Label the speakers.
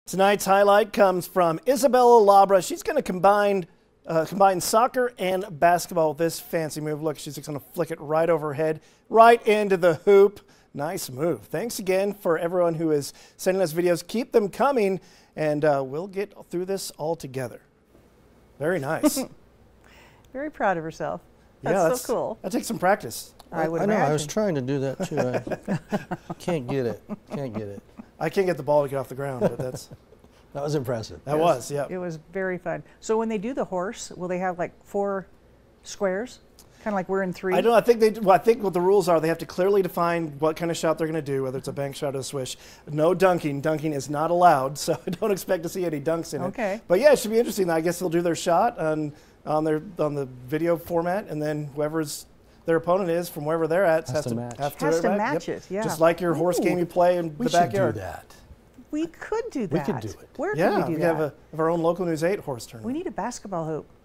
Speaker 1: Tonight's highlight comes from Isabella Labra. She's going to combine soccer and basketball with this fancy move. Look, she's just going to flick it right over her head, right into the hoop. Nice move. Thanks again for everyone who is sending us videos. Keep them coming, and we'll get through this all together. Very nice.
Speaker 2: Very proud of herself. That's so cool.
Speaker 1: That takes some practice.
Speaker 2: I would
Speaker 3: know.
Speaker 2: imagine.
Speaker 3: I was trying to do that too. I can't get it.
Speaker 1: I can't get the ball to get off the ground, but that's
Speaker 3: that was impressive.
Speaker 1: That was, yeah.
Speaker 2: It was very fun. So when they do the horse, will they have like 4 squares, kind of like we're in 3?
Speaker 1: I don't. I think they. Well, I think what the rules are, they have to clearly define what kind of shot they're going to do, whether it's a bank shot or a swish. No dunking. Dunking is not allowed, so I don't expect to see any dunks in it.
Speaker 2: Okay.
Speaker 1: But yeah, it should be interesting. I guess they'll do their shot on the video format, and then whoever's their opponent is from wherever they're at
Speaker 3: has to match.
Speaker 2: Has to match it. Yeah.
Speaker 1: Just like your horse game you play in the backyard.
Speaker 3: We should do that.
Speaker 2: We could do that.
Speaker 3: We could do it.
Speaker 2: Where can we do that?
Speaker 1: We have our own local News 8 horse tournament.
Speaker 2: We need a basketball hoop.